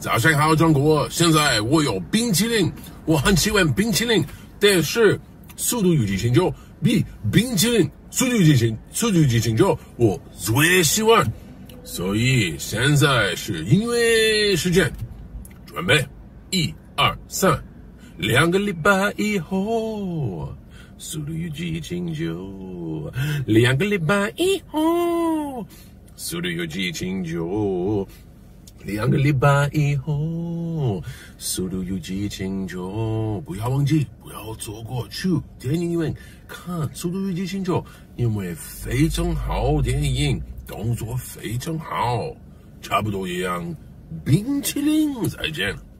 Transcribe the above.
早上好，中国！现在我有冰淇淋，我很喜欢冰淇淋，但是《速度与激情9》比冰淇淋《速度与激情9》我最喜欢。所以现在是音乐时间，准备1、2、3，2个礼拜以后，速度与激情9，2个礼拜以后，速度与激情9。2个礼拜以后，速度与激情9，不要忘记，不要错过去电影院看《速度与激情9》，因为非常好电影，动作非常好，差不多一样。冰淇淋，再见。